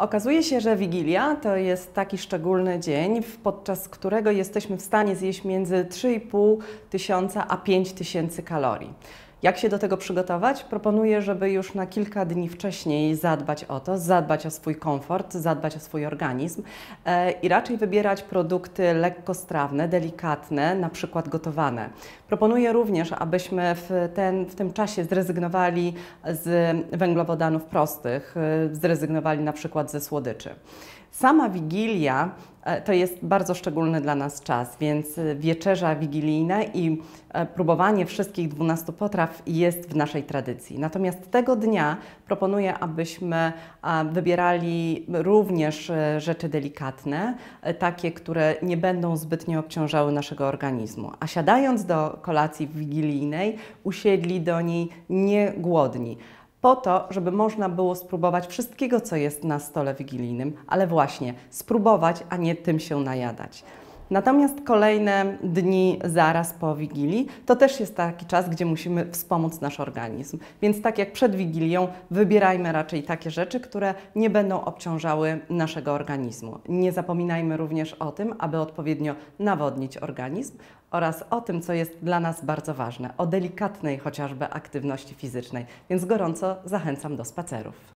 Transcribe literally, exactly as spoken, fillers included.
Okazuje się, że Wigilia to jest taki szczególny dzień, podczas którego jesteśmy w stanie zjeść między trzy i pół tysiąca a pięć tysięcy kalorii. Jak się do tego przygotować? Proponuję, żeby już na kilka dni wcześniej zadbać o to, zadbać o swój komfort, zadbać o swój organizm e, i raczej wybierać produkty lekkostrawne, delikatne, na przykład gotowane. Proponuję również, abyśmy w, ten, w tym czasie zrezygnowali z węglowodanów prostych, e, zrezygnowali na przykład ze słodyczy. Sama Wigilia to jest bardzo szczególny dla nas czas, więc wieczerza wigilijna i próbowanie wszystkich dwunastu potraw jest w naszej tradycji. Natomiast tego dnia proponuję, abyśmy wybierali również rzeczy delikatne, takie, które nie będą zbytnio obciążały naszego organizmu. A siadając do kolacji wigilijnej, usiedli do niej niegłodni, po to, żeby można było spróbować wszystkiego, co jest na stole wigilijnym, ale właśnie spróbować, a nie tym się najadać. Natomiast kolejne dni zaraz po Wigilii to też jest taki czas, gdzie musimy wspomóc nasz organizm. Więc tak jak przed Wigilią, wybierajmy raczej takie rzeczy, które nie będą obciążały naszego organizmu. Nie zapominajmy również o tym, aby odpowiednio nawodnić organizm oraz o tym, co jest dla nas bardzo ważne, o delikatnej chociażby aktywności fizycznej. Więc gorąco zachęcam do spacerów.